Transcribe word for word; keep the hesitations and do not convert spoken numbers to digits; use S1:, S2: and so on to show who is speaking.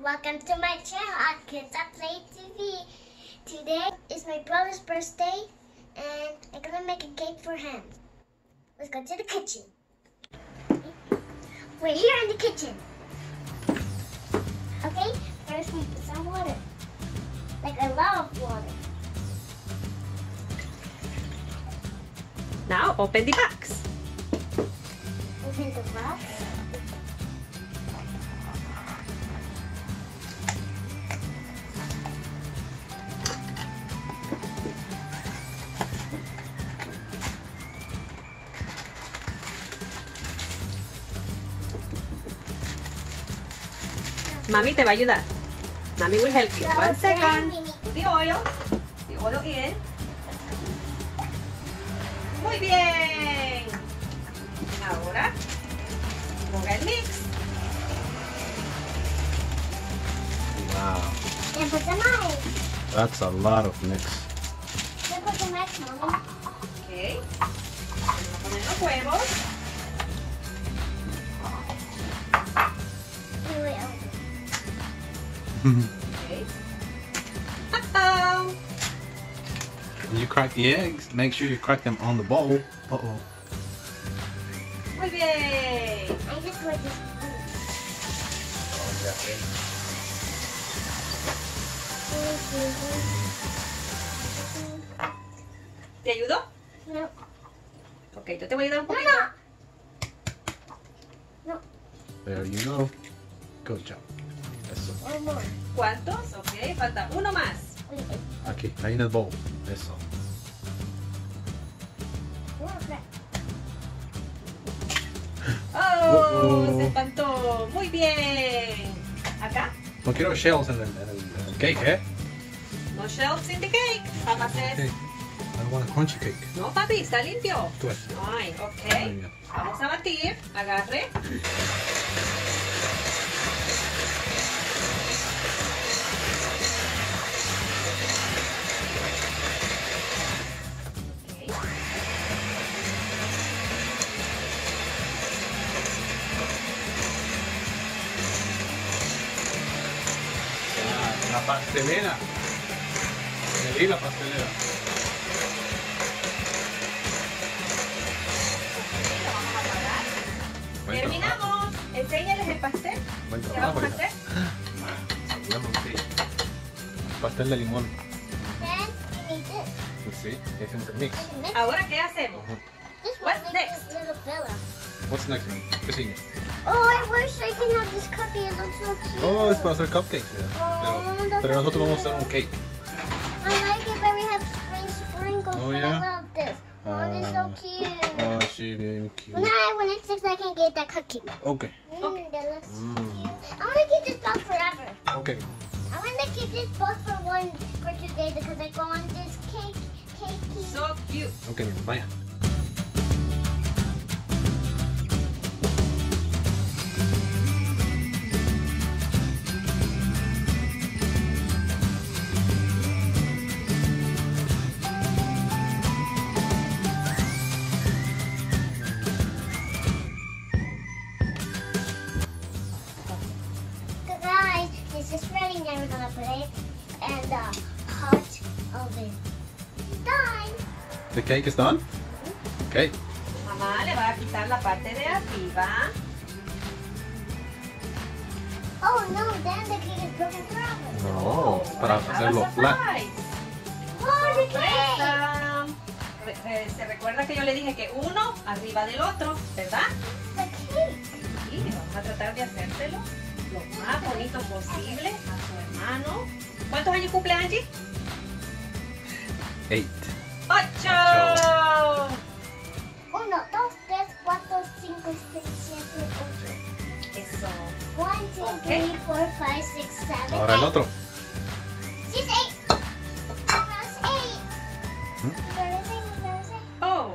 S1: Welcome to my channel on Kids That Play T V. Today is my brother's birthday and I'm gonna make a cake for him. Let's go to the kitchen. We're here in the kitchen. Okay, first we put some water. Like a lot of water.
S2: Now open the box.
S1: Open the box.
S2: Mami te va a ayudar. Mami will help you.
S1: So
S2: One second.
S1: then we need-
S2: Put the oil. The oil in. Muy bien. Ahora ponga el mix.
S3: Wow,
S1: And put some ice.
S3: that's a lot of mix.
S1: Then put some ice, Mommy.
S2: Ok. Vamos a poner los huevos.
S1: Wait, wait, oh.
S2: Ok. Uh-oh.
S3: When you crack the eggs, make sure you crack them on the bowl. Uh oh.
S2: Muy bien.
S1: I just put this.
S2: ¿Te ayudó?
S1: No,
S2: Ok, yo te voy a ayudar un
S1: no,
S2: poquito.
S1: no.
S3: There you go. Good job. Eso.
S1: One more.
S2: ¿Cuántos? Ok, falta uno más.
S1: Wait, wait.
S3: Aquí, ahí en el bowl. Eso.
S1: One more.
S2: Oh,
S3: Uh-oh.
S2: se espantó. Muy bien. Acá.
S3: No quiero shells en el, en el, en el cake, ¿eh?
S2: No shells in the cake. Papá
S3: Okay.
S2: says.
S3: I don't want a crunchy cake.
S2: No, papi, está limpio.
S3: Tú es.
S2: Ay,
S3: Muy
S2: ok.
S3: bien.
S2: Vamos a batir. Agarre. Ok.
S3: Ah, la pastelera. Me di la pastelera.
S2: Lo vamos a apagar.
S3: Buen
S2: Terminamos. Enséñales el pastel.
S3: Buen
S2: ¿Qué
S3: trabajo,
S2: vamos a
S3: hija.
S2: hacer?
S3: Lemon cake. Pastel de limón.
S1: Then we need this.
S3: Pues sí, es un mix.
S1: I can mix
S2: Ahora, ¿qué hacemos?
S3: Ujú.
S1: This one
S2: What's
S1: makes
S2: next?
S1: this little fella.
S3: What's next? ¿Qué sigue?
S1: Oh, I wish I can have this cookie. It looks so cute.
S3: Oh, es para hacer cupcakes. ya.
S1: Oh,
S3: Pero,
S1: that's
S3: pero nosotros
S1: so
S3: vamos a hacer un cake.
S1: I like it, but we have spring sprinkles.
S3: Oh,
S1: but
S3: yeah?
S1: I love this. Oh, this is so
S3: Ah.
S1: cute.
S3: Oh, sí, bien cute.
S1: When I when it's six, I can get that cookie.
S3: Okay.
S1: Mm, that looks
S3: Mm.
S1: cute. I want to keep this box forever.
S3: Okay.
S1: I want to keep this box for one for two days because I go on this cake cakey.
S2: So cute.
S3: Okay, vaya.
S1: So guys, this is ready. Now we're gonna put it in the hot oven. Done.
S3: The cake is done? Okay.
S2: Mamá le va a quitar la parte de arriba.
S1: Oh no, then the cake is broken forever.
S3: No, para
S2: Have a
S3: hacerlo flat.
S2: surprise.
S1: Oh, the cake!
S2: Sorpresa. Re- eh, Se recuerda que yo le dije que uno arriba del otro, ¿verdad?
S1: The cake.
S2: Y vamos a tratar de hacérselo lo más bonito posible a su hermano. ¿Cuántos años cumple Angie?
S3: Eight.
S2: ¡Ocho!
S1: Uno, dos, tres, cuatro, cinco, seis, siete, ocho.
S2: Eso.
S1: One, two,
S2: Ok.
S1: three, four, five, six, seven,
S3: Ahora el
S1: eight.
S3: otro.
S1: She's eight. That's eight.
S3: Hmm?
S1: There is eight, there is eight.
S2: Oh.